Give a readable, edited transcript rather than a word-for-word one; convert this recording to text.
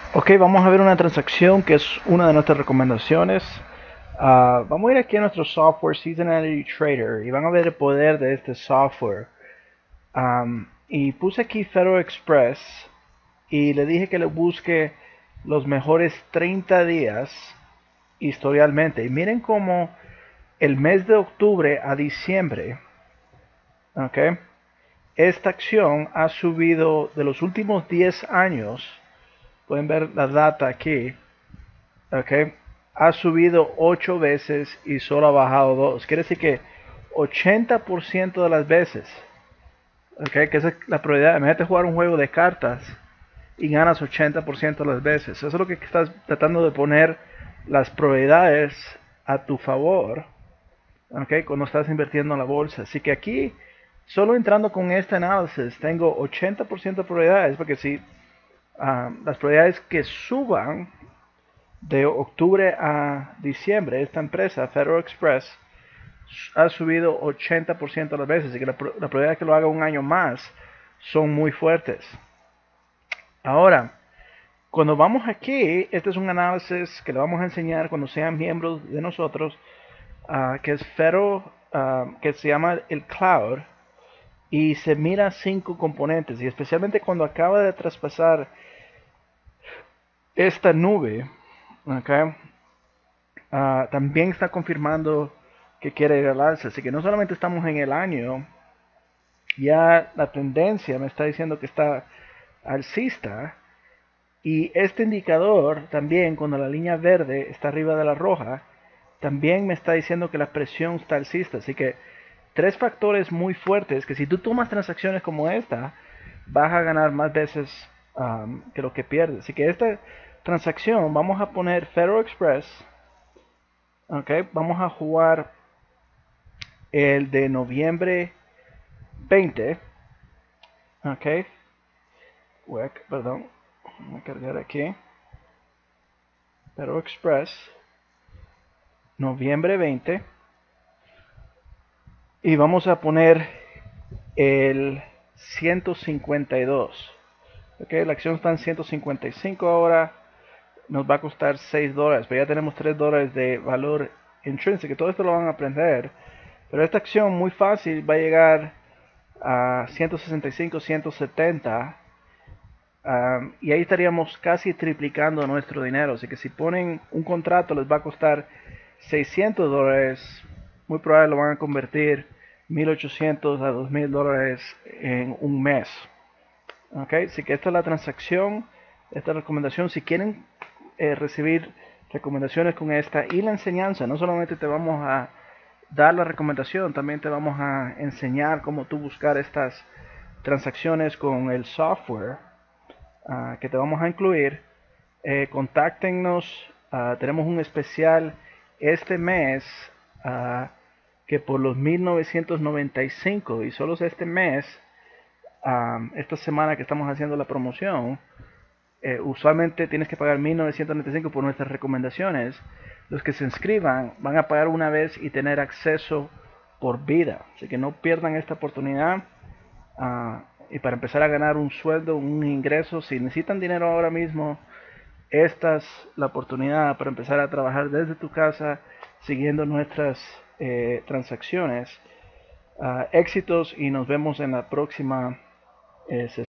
Ok, vamos a ver una transacción que es una de nuestras recomendaciones. Vamos a ir aquí a nuestro software Seasonality Trader y van a ver el poder de este software. Y puse aquí Federal Express y le dije que le busque los mejores 30 días historialmente. Y miren cómo el mes de octubre a diciembre, ok, esta acción ha subido de los últimos 10 años. Pueden ver la data aquí. Okay. Ha subido 8 veces y solo ha bajado 2. Quiere decir que 80% de las veces, okay, que esa es la probabilidad. Imagínate jugar un juego de cartas y ganas 80% de las veces. Eso es lo que estás tratando de poner las probabilidades a tu favor, okay, cuando estás invirtiendo en la bolsa. Así que aquí, solo entrando con este análisis, tengo 80% de probabilidades, porque si las probabilidades que suban de octubre a diciembre, esta empresa, Federal Express, ha subido 80% de las veces, y que la probabilidad de que lo haga un año más son muy fuertes. Ahora, cuando vamos aquí, este es un análisis que le vamos a enseñar cuando sean miembros de nosotros, que es Federal, que se llama el Cloud, y se mira 5 componentes, y especialmente cuando acaba de traspasar esta nube, okay, también está confirmando que quiere ir al alza. Así que no solamente estamos en el año, ya la tendencia me está diciendo que está alcista. Y este indicador también, cuando la línea verde está arriba de la roja, también me está diciendo que la presión está alcista. Así que tres factores muy fuertes que si tú tomas transacciones como esta, vas a ganar más veces que lo que pierdes. Así que esta transacción vamos a poner Federal Express. Okay, vamos a jugar el de noviembre 20. Ok, perdón, voy a cargar aquí. Pero Express, noviembre 20. Y vamos a poner el 152. Ok, la acción está en 155 ahora. Nos va a costar $6, pero ya tenemos $3 de valor intrínseco. Todo esto lo van a aprender. Pero esta acción muy fácil va a llegar a 165, 170. Y ahí estaríamos casi triplicando nuestro dinero. Así que si ponen un contrato les va a costar $600, muy probable lo van a convertir 1.800 a $2.000 en un mes. Okay, así que esta es la transacción, esta recomendación. Si quieren recibir recomendaciones con esta y la enseñanza, no solamente te vamos a dar la recomendación, también te vamos a enseñar cómo tú buscar estas transacciones con el software que te vamos a incluir. Contáctenos. Tenemos un especial este mes que por los 1995 y solo este mes, esta semana que estamos haciendo la promoción, usualmente tienes que pagar 1995 por nuestras recomendaciones. Los que se inscriban van a pagar una vez y tener acceso por vida. Así que no pierdan esta oportunidad. Y para empezar a ganar un sueldo, un ingreso, si necesitan dinero ahora mismo, esta es la oportunidad para empezar a trabajar desde tu casa siguiendo nuestras transacciones. Éxitos y nos vemos en la próxima sesión.